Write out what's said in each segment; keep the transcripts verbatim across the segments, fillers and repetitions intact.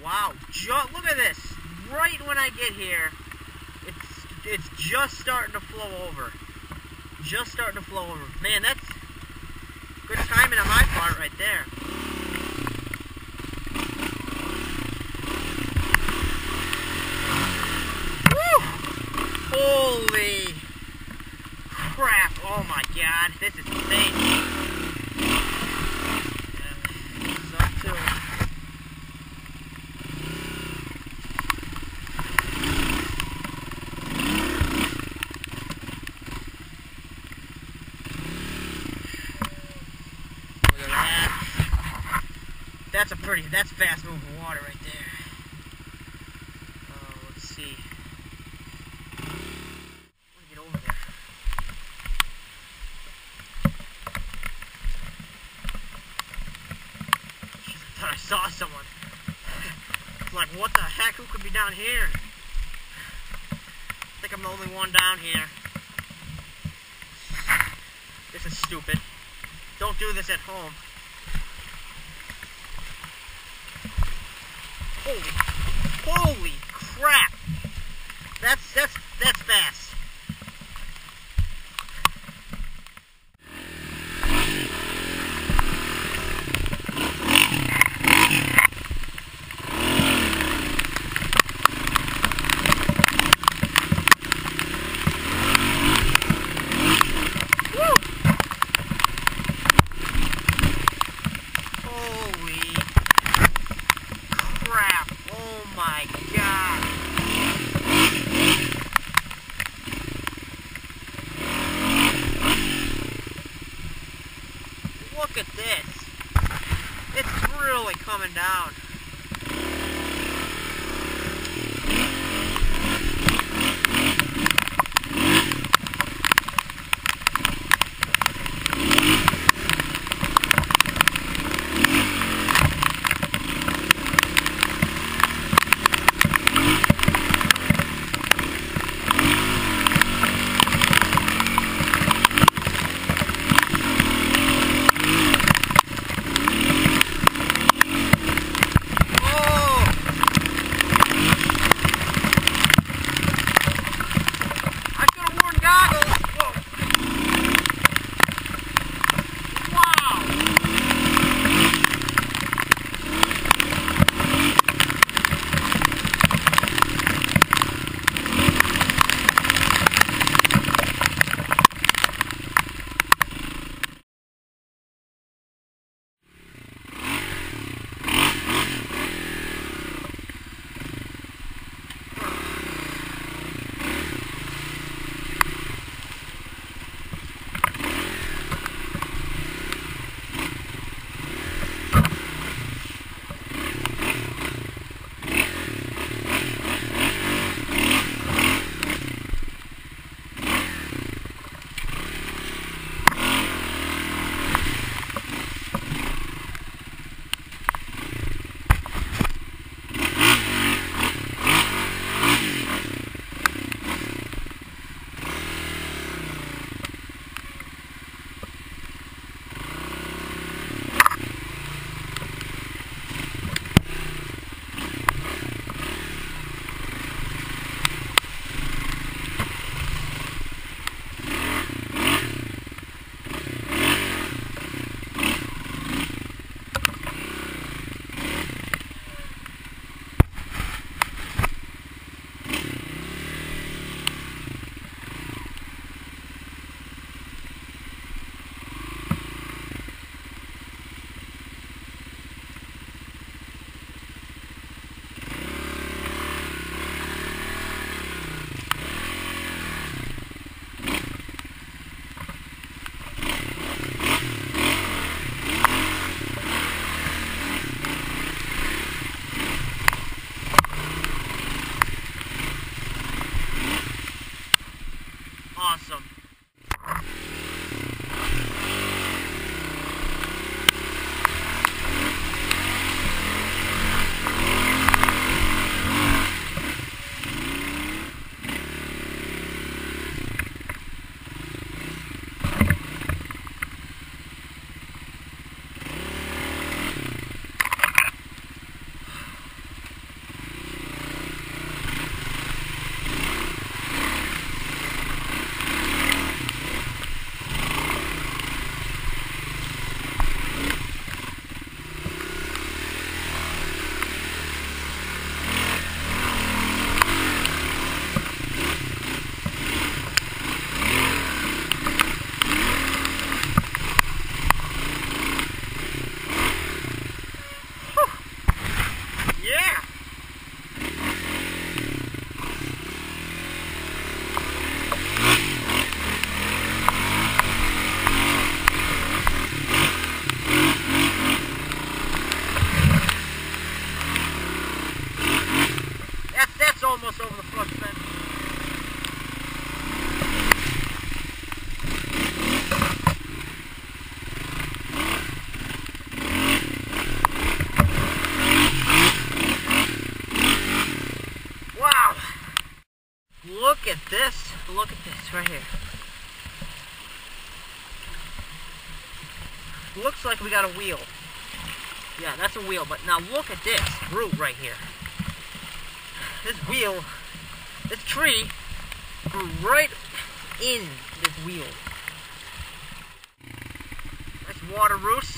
Wow, just, look at this. Right when I get here, it's it's just starting to flow over. Just starting to flow over. Man, that's good timing on my part right there. Woo! Holy crap. Oh my god, this is insane. Yeah, this is up too. That's a pretty, that's fast moving water right there. Oh, let's see. Let me get over there. Jeez, I thought I saw someone. I'm like, what the heck? Who could be down here? I think I'm the only one down here. This is stupid. Don't do this at home. Holy, holy crap! That's, that's, that's fast. Woo! Holy crap. Oh my god. Look at this. It's really coming down. at this. Look at this right here. Looks like we got a wheel. Yeah, that's a wheel. But now look at this root right here. This wheel, this tree grew right in this wheel. Nice water roost.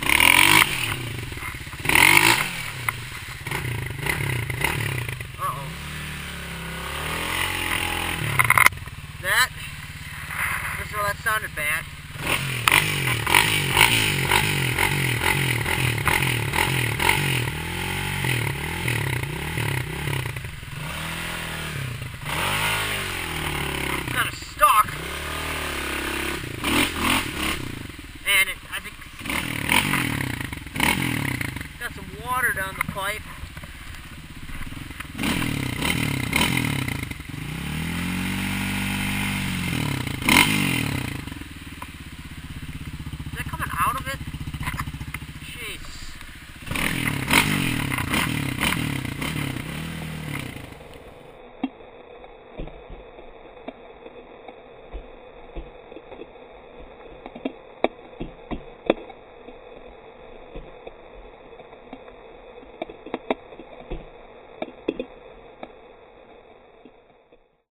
Uh-oh. That, this is where that sounded bad. Kind of stuck. And it, I think, got some water down the pipe.